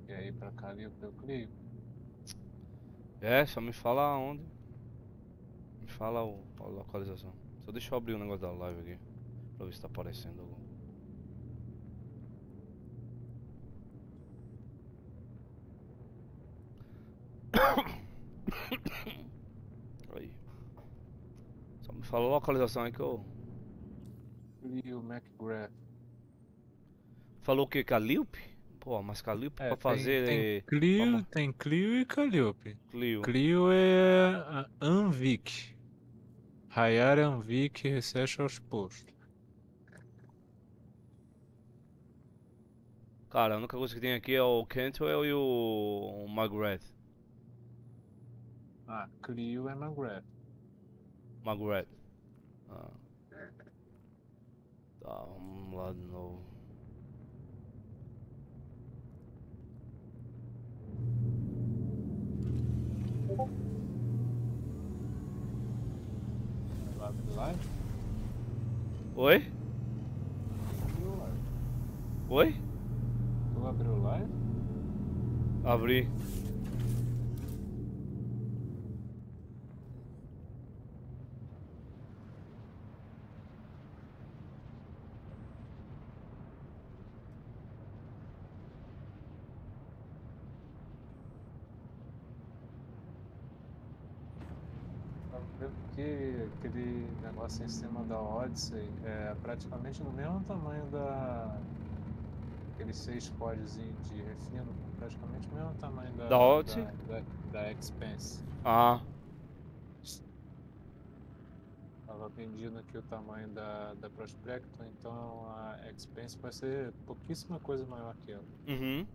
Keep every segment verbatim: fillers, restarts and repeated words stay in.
E aí pra cá ali eu clico. É, só me fala aonde. Me fala o, a localização. Só deixa eu abrir o negócio da live aqui. Pra ver se tá aparecendo algum. Aí. Só me fala a localização aí que eu. Clio McGrath. Falou o que? Calliope? Pô, mas Calliope É, pra tem, tem fazer. Pra... Clio, mo- tem Clio e Calliope. Clio. Clio é a Anvic. Hayar Anvic Recession Exposto. Cara, a única coisa que tem aqui é o Cantwell e o, o Margaret. Ah, Clio é McGrath. Margaret. Ah, tá, vamos lá de novo. Tu abre live? Oi? Tu abriu live? Oi? Tu abriu live? Abri. Tava vendo que aquele negócio em cima da Odyssey é praticamente no mesmo tamanho da aqueles seis códigozinhos de refino, praticamente o mesmo tamanho Da da, Odyssey? da, da, da Expense. Ah, Estava vendido aqui o tamanho da, da Prospector, então a Expense vai ser pouquíssima coisa maior que ela. uhum.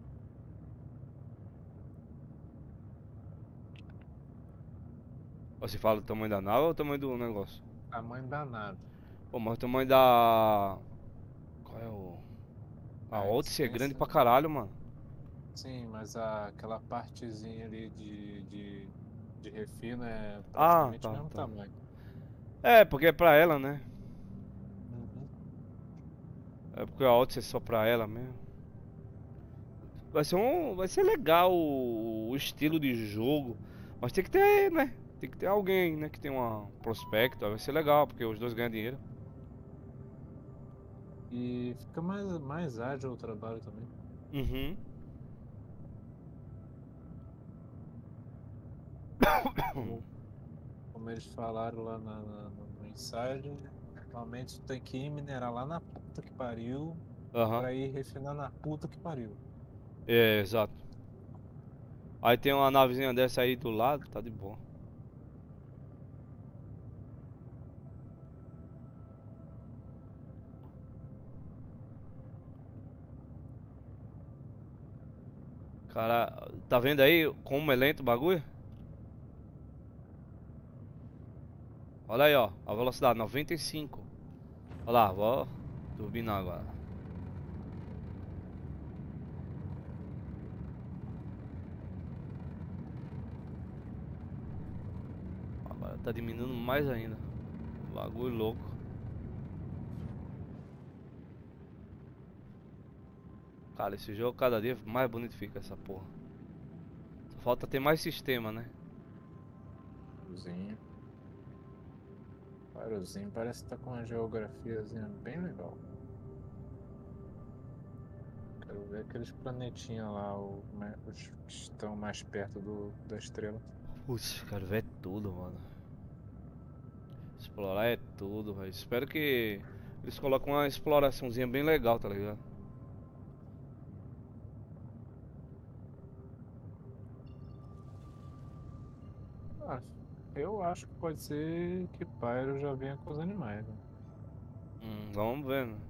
Você fala o tamanho da nave ou o tamanho do negócio? Tamanho danado. Pô, mas o tamanho da. Qual é o. A A Odyssey é grande Expense, pra caralho, mano. sim, mas a, aquela partezinha ali de, de, de refino é Ah, praticamente o tá, mesmo tá. tamanho. É, porque é pra ela, né? Uhum. É porque a Odyssey é só pra ela mesmo. Vai ser um. Vai ser legal o, o estilo de jogo. Mas tem que ter, né? Tem que ter alguém, né? Que tem uma prospecto. Vai ser legal, porque os dois ganham dinheiro. E fica mais, mais ágil o trabalho também. Uhum. Como, como eles falaram lá na, na- no, no Insider, realmente tu tem que ir minerar lá na puta que pariu Aham. para ir refinar na puta que pariu. É, exato. Aí tem uma navezinha dessa aí do lado, tá de boa. Cara, tá vendo aí como é lento o bagulho? Olha aí, ó. A velocidade, noventa e cinco. Olha lá, vou turbinar agora. Agora tá diminuindo mais ainda. Bagulho louco. Cara, esse jogo cada dia mais bonito fica essa porra. Só falta ter mais sistema, né? Farozinho. Farozinho parece que tá com uma geografiazinha bem legal. Quero ver aqueles planetinhas lá, o- né, os que estão mais perto do, da estrela. Putz, quero ver tudo, mano. Explorar é tudo, velho. Espero que eles coloquem uma exploraçãozinha bem legal, tá ligado? Ah, eu acho que pode ser que Pyro já venha com os animais, né? Hum, vamos ver, né?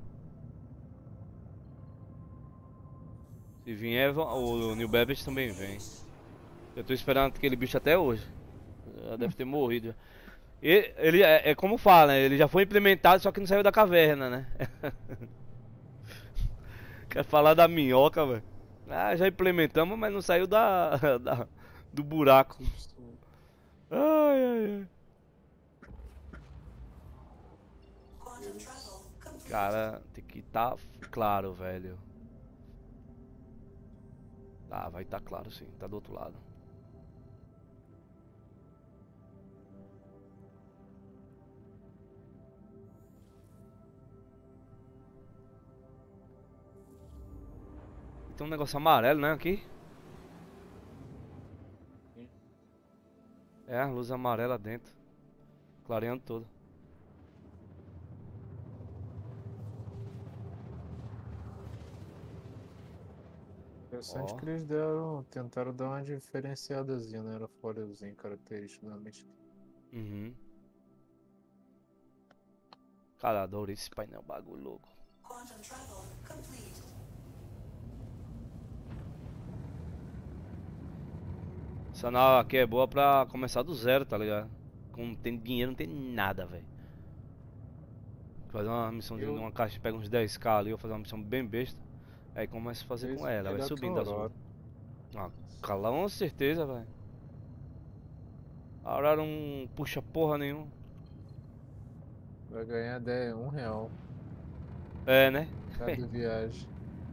Se vier, va- o New Babbage também vem. Eu tô esperando aquele bicho até hoje. Já deve ter morrido. Já. E, ele é, é como fala, né? Ele já foi implementado, só que não saiu da caverna, né? Quer falar da minhoca, velho? Ah, já implementamos, mas não saiu da, da- do buraco. Substitui. Ai, ai, ai. Eu- Cara, tem que estar claro, velho. Tá, vai estar claro sim, tá do outro lado. E tem um negócio amarelo, né, aqui? É, luz amarela dentro. Clareando tudo. Interessante Ó. que eles deram, tentaram dar uma diferenciadazinha no aerofóliozinho característico da Mystic. Uhum. Cara, adoro esse painel, bagulho louco. Quantum travel complete. Essa nave aqui é boa pra começar do zero, tá ligado? Não tem dinheiro, não tem nada, velho. Fazer uma missãozinha de Eu uma caixa, pega uns dez k ali, vou fazer uma missão bem besta. Aí começa a fazer com fiz ela, vai melhor que a subindo das ruas. Aurora. Ah, calão, com certeza, velho. A Aurora não puxa porra nenhuma. Vai ganhar dez, um real É, né? cada viagem.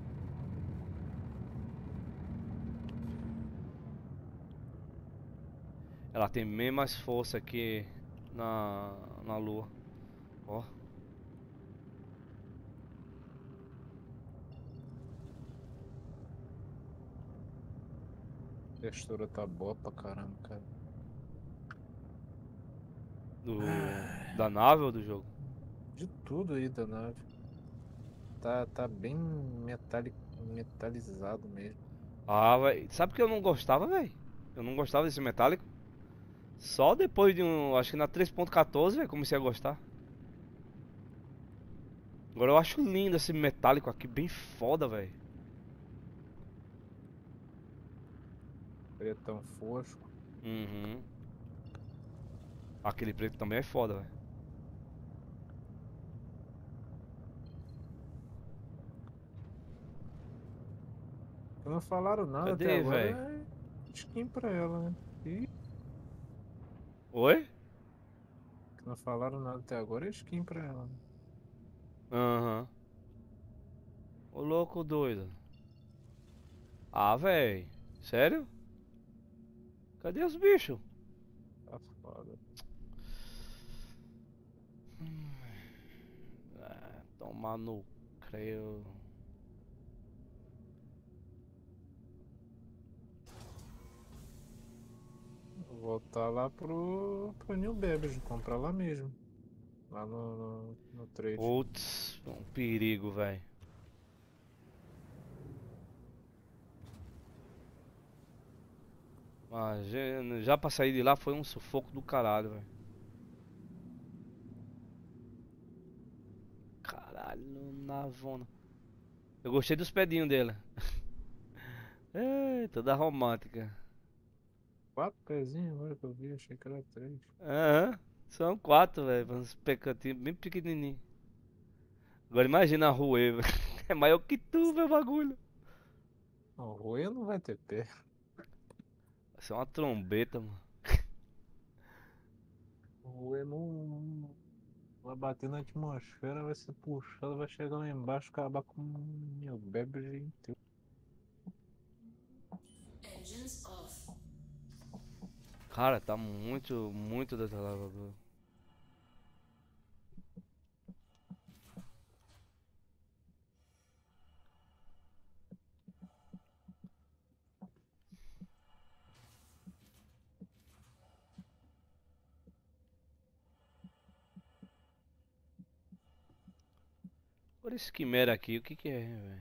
Ela tem bem mais força que na, na lua. Ó. A textura tá boa pra caramba, cara. Do, Ah, da nave ou do jogo? de tudo aí da nave. Tá, tá bem metali, metalizado mesmo. Ah, velho. Sabe que eu não gostava, velho? Eu não gostava desse metálico. Só depois de um. Acho que na três ponto quatorze, velho, comecei a gostar. Agora eu acho lindo esse metálico aqui, bem foda, velho. Pretão fosco. Uhum. Aquele preto também é foda, velho. Não falaram nada até Cadê, agora, velho? é skin pra ela, né? E Oi? não falaram nada até agora, é skin pra ela, né? Aham. Ô louco doido. Ah, velho. Sério? Cadê os bichos? Tá foda. Ah, tomar no creio. Vou voltar lá pro, pro New Babbage, comprar lá mesmo. Lá no, no, no trade. Putz, um perigo, velho. Mas já já pra sair de lá foi um sufoco do caralho, velho. Caralho, navona. Eu gostei dos pedinhos dela. É, toda romântica. Quatro pezinhos agora que eu vi, achei que era três. Aham, são quatro, velho. Uns pecantinhos bem pequenininhos. Agora imagina a Rue, velho. É maior que tu, meu bagulho. Não, o Rui não vai ter pé. Vai ser uma trombeta, mano. O Rui não vai bater na atmosfera, vai ser puxado, vai chegar lá embaixo, acabar com o New Babbage inteiro. Engines off. Cara, tá muito, muito detalhado, o bagulho. Olha esse quimera aqui, o que que é, velho?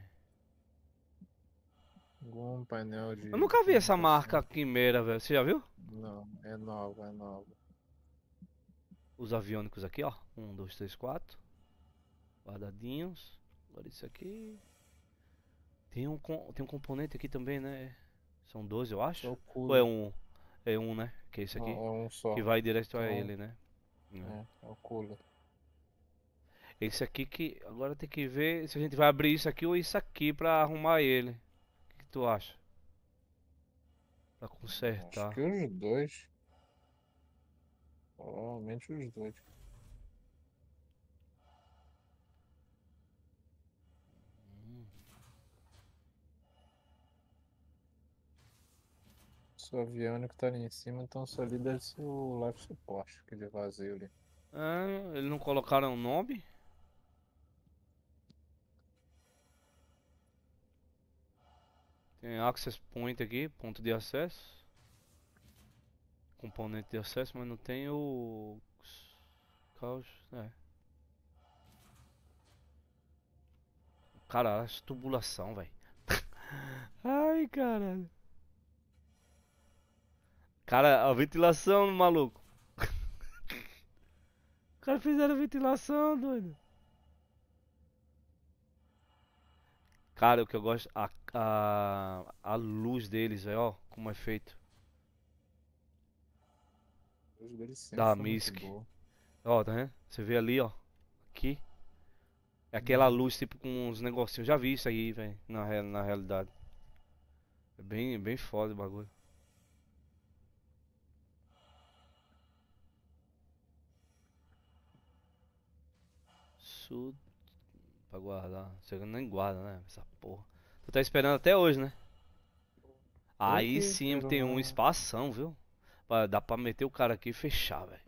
Algum painel Eu de nunca vi essa marca comunicação. quimera, velho. Você já viu? Não, é nova, é nova. Os aviônicos aqui, ó. Um, dois, três, quatro. Guardadinhos. Agora isso aqui. Tem um, com- tem um componente aqui também, né? São doze, eu Só acho. o Ou é cooler. um? É um, né? Que é esse Não, aqui. é um Que só. vai direto a Então, ele, né? É. é, é o cooler. Esse aqui que. Agora tem que ver se a gente vai abrir isso aqui ou isso aqui pra arrumar ele. O que tu acha? Pra Acho consertar. que os dois. Provavelmente os dois. Nosso avião que tá ali em cima, então só ali deve ser o life support, aquele vazio ali. É, eles não colocaram o nome? Tem access point aqui, ponto de acesso. Componente de acesso, mas não tem o... Caos, é. Cara, as tubulação, velho. Ai, caralho. Cara, a ventilação, maluco. Os caras fizeram ventilação, doido. Cara, o que eu gosto. A, a, a luz deles, velho, ó. Como é feito. Os deles sempre Da foi muito Misk. boa. Ó, tá vendo? Você vê ali, ó. Aqui. É aquela luz, tipo, com uns negocinhos. Já vi isso aí, velho. Na, real- na realidade. É bem, bem foda o bagulho. Isso pra guardar. Você nem guarda, né? Essa porra. Tu tá esperando até hoje, né? Tô Aí aqui, sim esperando tem um lá. espação, viu? Pra- Dá pra meter o cara aqui e fechar, velho.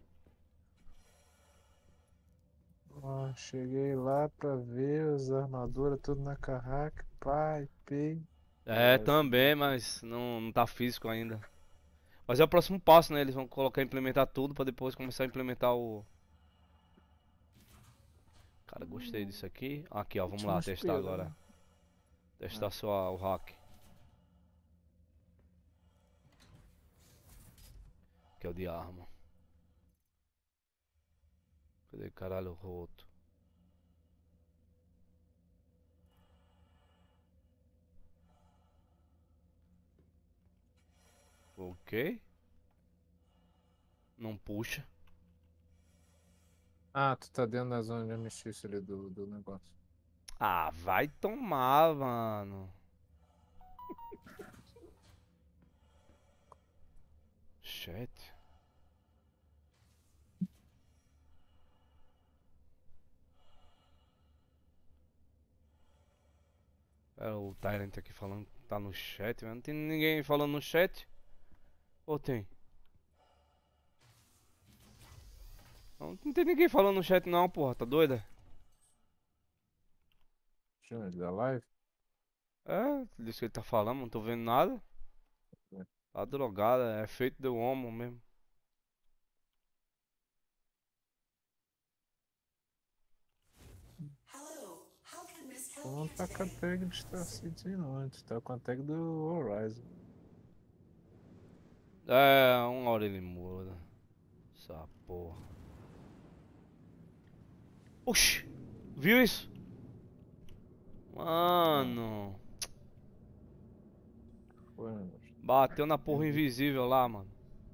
Ó, cheguei lá pra ver as armaduras tudo na carraca, pai, pei. É, Agora também, subir. mas não, não tá físico ainda. Mas é o próximo passo, né? Eles vão colocar implementar tudo pra depois começar a implementar o. Cara, gostei disso aqui. Aqui, ó, vamos Último lá testar espelho, agora. né? Testar É. só o hack. Que é o de arma. Cadê caralho o roto? Ok. Não puxa. Ah, tu tá dentro da zona de amostício ali do, do negócio. Ah, vai tomar, mano. Chat. É o Tyrant aqui falando que tá no chat, mas não tem ninguém falando no chat? Ou tem? Não, não tem ninguém falando no chat não, porra, tá doida? Júnior, da live? É, disso que ele tá falando, não tô vendo nada. É. Tá drogada, é feito do homo mesmo. Hello, how can Miss Tu help não you tá com a today? tag do Star Citizen não, tu tá com a tag do Horizon. É, uma hora ele muda. Essa porra. Oxi, viu isso? Ah, Mano, foi, meu. bateu na porra Entendi. invisível lá, mano.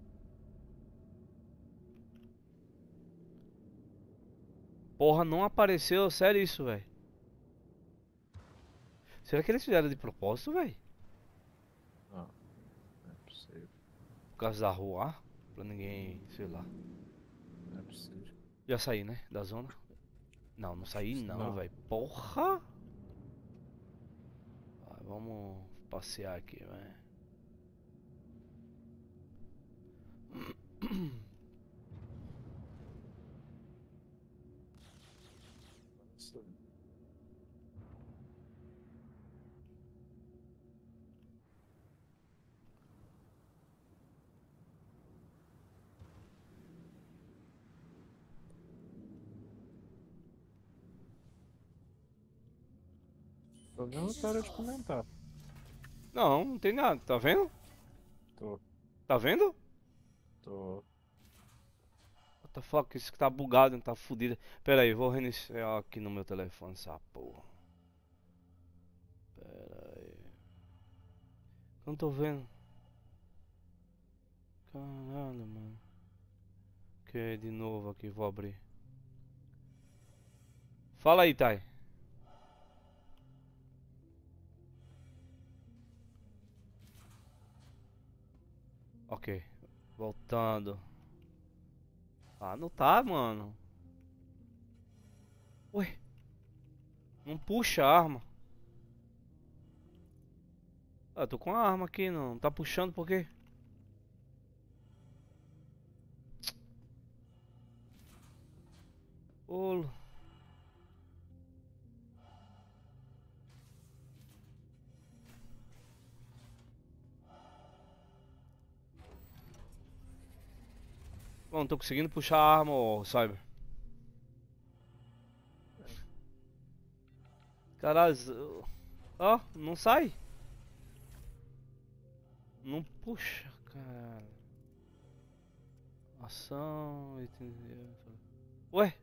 Porra, não apareceu, sério isso, velho. Será que eles fizeram de propósito, velho? Não, não é possível. Por causa da rua, pra ninguém, sei lá. Não é possível. Já saí, né, da zona? Não, não saí não, Não. velho. Porra! Ah, vamos passear aqui, velho. Nossa, tô vendo o Engines cara de off. comentar. Não, não tem nada, tá vendo? Tô, Tá vendo? tô. What the fuck, isso que tá bugado, tá fudido. Pera aí, vou reiniciar aqui no meu telefone essa porra. Pera aí. Não tô vendo. Caralho, mano. Ok, de novo aqui, vou abrir. Fala aí, Thay. Ok, voltando. Ah, não tá, mano. Ué, não puxa a arma. Ah, tô com a arma aqui, não tá puxando por quê? Não tô conseguindo puxar a arma, ô Cyber. Caralho, z- ó, não sai. Não puxa, cara. Ação, item. Ué?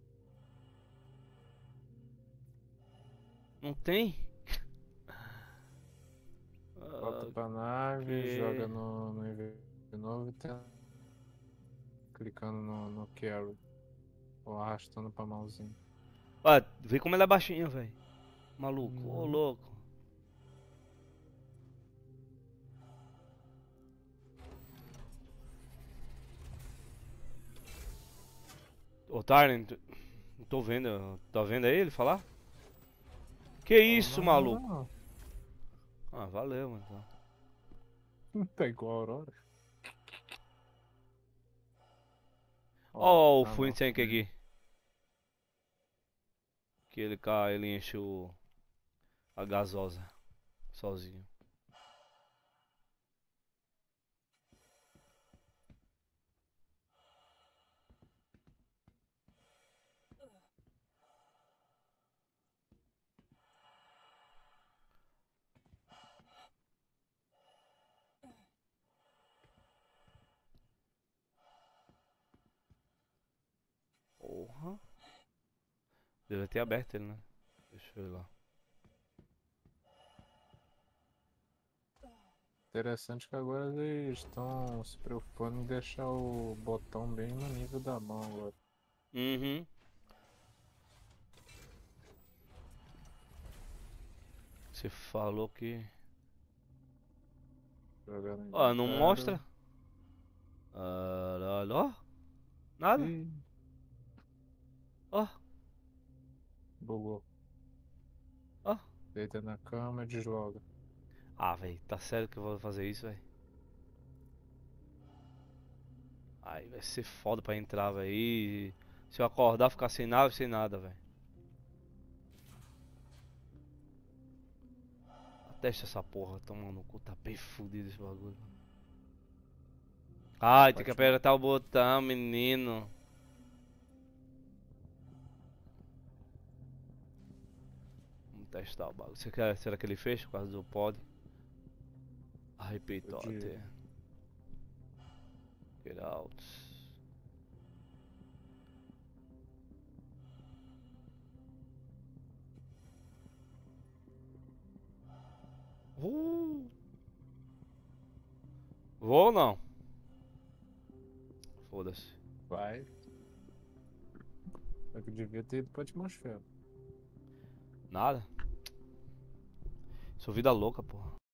Não tem? Volta Ah, pra nave, que... joga no, no inventário de novo e tenta clicando no, no carry. Ou arrastando pra mãozinha. Ah, vê como ela é baixinha, velho. Maluco, ô Uhum. louco. Ô Tyrion, tu- não tô vendo. Tá vendo aí ele falar? Que isso, Não, não, maluco? não. Ah, valeu, mano. Então. Não tá igual a Aurora. Ó, Ó, o tá Full não. Tank aqui. Que ele cai, ele enche o... a gasosa. Sozinho. Porra. Deve ter aberto ele, né? Deixa eu ir lá. Interessante que agora eles estão se preocupando em deixar o botão bem no nível da mão agora. Uhum. Você falou que... Jogar no Ó, não inventário. mostra. Caralho, ó. Nada. Ih, Ó, bugou. ó. Deita na cama e desloga. Ah, velho, tá sério que eu vou fazer isso, velho? Aí vai ser foda pra entrar, velho. E se eu acordar, ficar sem nada, sem nada, velho. Testa essa porra, toma no cu, tá bem fudido esse bagulho. Ai, tem que Pode não. apertar o botão, menino. Vamos testar o bagulho. Você quer, será que ele fecha por causa do pod? Repeat De... até. Get out. Uh. Vou ou não? Foda-se. Vai. Só que devia ter ido pra atmosfera. Nada. Sou vida louca, porra.